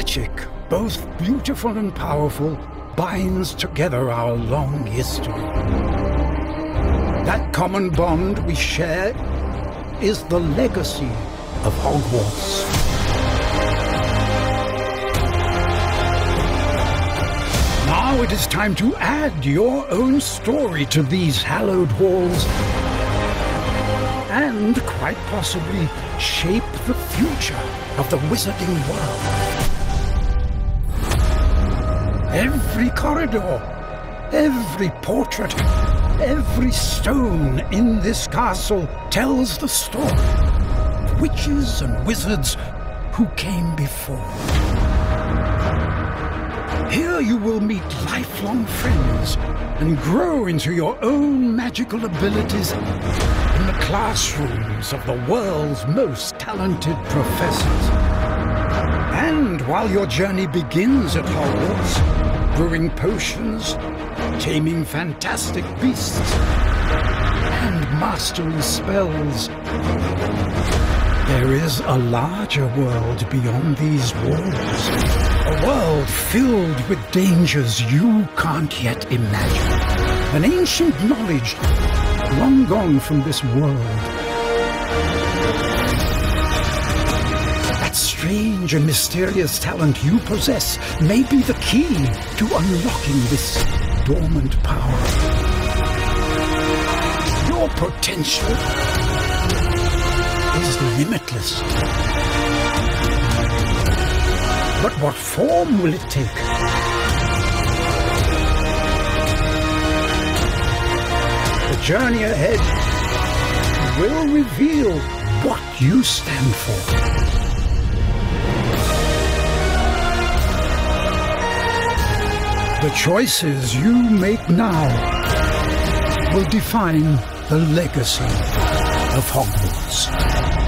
magic, both beautiful and powerful, binds together our long history. That common bond we share is the legacy of Hogwarts. Now it is time to add your own story to these hallowed halls and, quite possibly, shape the future of the wizarding world. Every corridor, every portrait, every stone in this castle tells the story of witches and wizards who came before. Here you will meet lifelong friends and grow into your own magical abilities in the classrooms of the world's most talented professors. And while your journey begins at Hogwarts, brewing potions, taming fantastic beasts, and mastering spells, there is a larger world beyond these walls. A world filled with dangers you can't yet imagine. An ancient knowledge long gone from this world. That strange and mysterious talent you possess may be the key to unlocking this dormant power. Your potential is limitless. But what form will it take? The journey ahead will reveal what you stand for. The choices you make now will define the legacy of Hogwarts.